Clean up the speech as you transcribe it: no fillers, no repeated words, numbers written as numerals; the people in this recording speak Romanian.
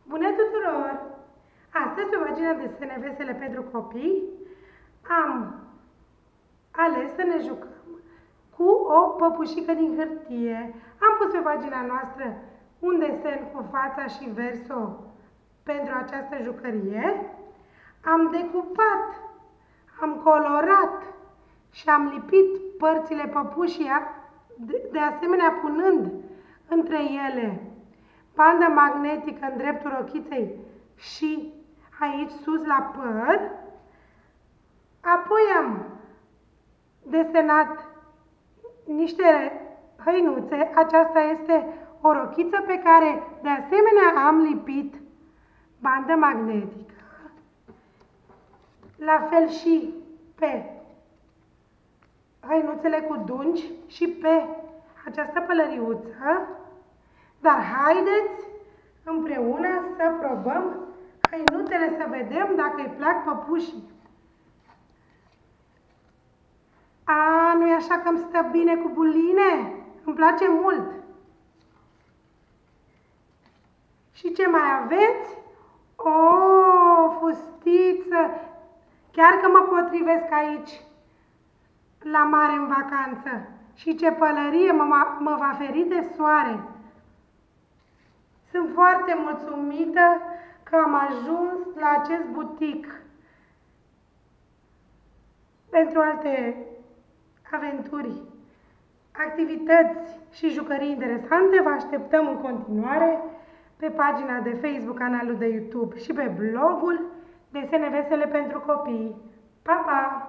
Bună tuturor! Astăzi, pe pagina Desene Vesele pentru copii, am ales să ne jucăm cu o păpușică din hârtie. Am pus pe pagina noastră un desen cu fața și versul pentru această jucărie. Am decupat, am colorat și am lipit părțile păpușii, de asemenea punând între ele bandă magnetică în dreptul rochiței și aici sus la păr. Apoi am desenat niște hăinuțe. Aceasta este o rochiță pe care de asemenea am lipit bandă magnetică. La fel și pe hăinuțele cu dungi și pe această pălăriuță. Dar haideți împreună să probăm hăinuțele, să vedem dacă îi plac păpușii. Nu-i așa că îmi stă bine cu buline? Îmi place mult. Și ce mai aveți? O fustiță! Chiar că mă potrivesc aici, la mare în vacanță. Și ce pălărie mă va feri de soare. Sunt foarte mulțumită că am ajuns la acest butic. Pentru alte aventuri, activități și jucării interesante, vă așteptăm în continuare pe pagina de Facebook, canalul de YouTube și pe blogul Desene Vesele pentru copii. Pa, pa!